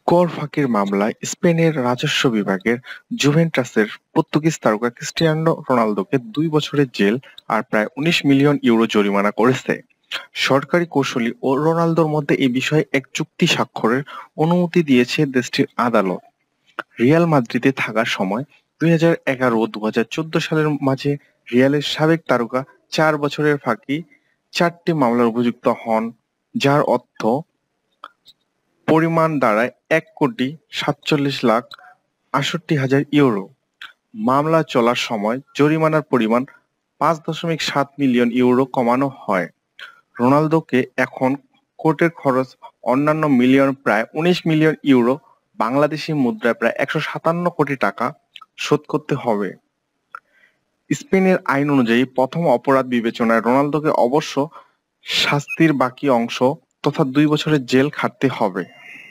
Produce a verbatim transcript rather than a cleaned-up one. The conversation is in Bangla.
কর ফাঁকির মামলায় স্পেনের রাজস্ব বিভাগের জুভেন্টাসের পর্তুগিজ তারকা ক্রিস্টিয়ানো রোনালদোকে দুই বছরের জেল আর প্রায় উনিশ মিলিয়ন ইউরো জরিমানা করেছে। সরকারি কৌঁসুলি ও রোনালদোর মধ্যে এ বিষয়ে এক চুক্তি স্বাক্ষরের অনুমতি দিয়েছে দেশটির আদালত। রিয়াল মাদ্রিদে থাকার সময় দুই হাজার এগারো ও দুই হাজার চৌদ্দ সালের মাঝে রিয়ালের সাবেক তারকা চার বছরের ফাঁকি চারটি মামলার অভিযুক্ত হন, যার অর্থ পরিমাণ দাঁড়ায় এক কোটি সাতচল্লিশ লাখ আটষট্টি হাজার ইউরো। মামলা চলার সময় জরিমানার পরিমাণ পাঁচ দশমিক সাত মিলিয়ন ইউরো কমানো হয়। রোনালদোকে এখন কোর্টের খরচ অন্যান্য মিলিয়ন প্রায় উনিশ মিলিয়ন ইউরো, বাংলাদেশি মুদ্রায় প্রায় একশো সাতান্ন কোটি টাকা শোধ করতে হবে। স্পেনের আইন অনুযায়ী প্রথম অপরাধ বিবেচনায় রোনালদোকে অবশ্য শাস্তির বাকি অংশ তথা দুই বছরের জেল খাটতে হবে।